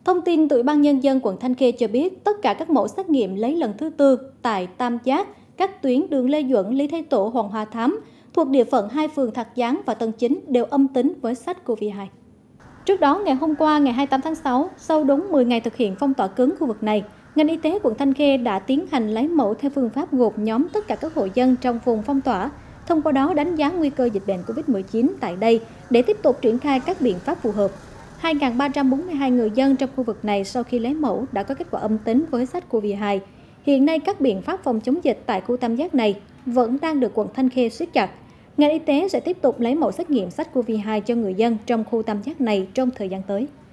Thông tin từ Ủy ban Nhân dân quận Thanh Khê cho biết, tất cả các mẫu xét nghiệm lấy lần thứ tư tại Tam Giác, các tuyến đường Lê Duẩn, Lý Thái Tổ, Hoàng Hoa Thám thuộc địa phận hai phường Thạc Gián và Tân Chính đều âm tính với SARS-CoV-2. Trước đó, ngày hôm qua, ngày 28 tháng 6, sau đúng 10 ngày thực hiện phong tỏa cứng khu vực này, ngành y tế quận Thanh Khê đã tiến hành lấy mẫu theo phương pháp gộp nhóm tất cả các hộ dân trong vùng phong tỏa, thông qua đó đánh giá nguy cơ dịch bệnh COVID-19 tại đây để tiếp tục triển khai các biện pháp phù hợp. 2.342 người dân trong khu vực này sau khi lấy mẫu đã có kết quả âm tính với SARS-CoV-2. Hiện nay, các biện pháp phòng chống dịch tại khu Tam Giác này vẫn đang được quận Thanh Khê siết chặt. Ngành y tế sẽ tiếp tục lấy mẫu xét nghiệm SARS-CoV-2 cho người dân trong khu Tam Giác này trong thời gian tới.